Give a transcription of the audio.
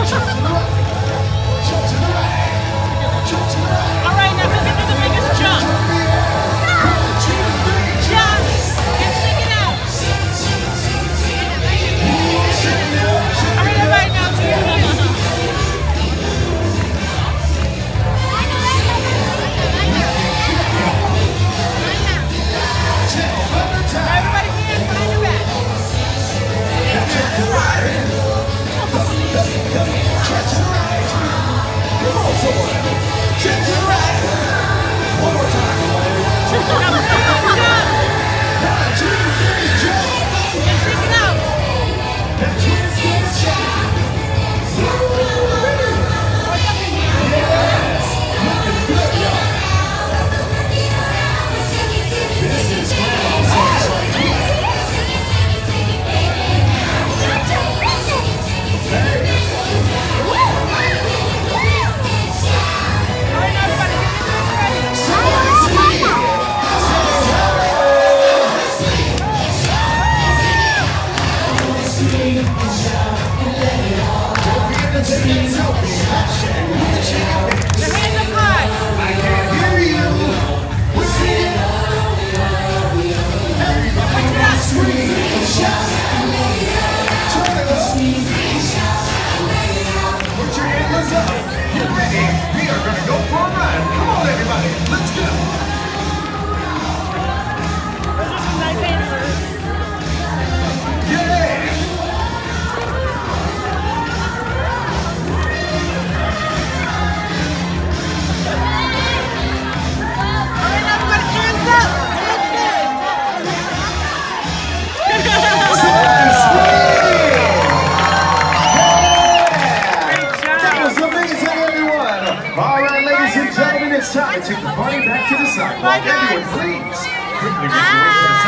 All right, now who can do the biggest jump? Jump! And stick it out. All right, everybody now to your heel. Everybody hands behind your back. One more time. It's time to take the party back to the sidewalk. Everyone, please. Congratulations.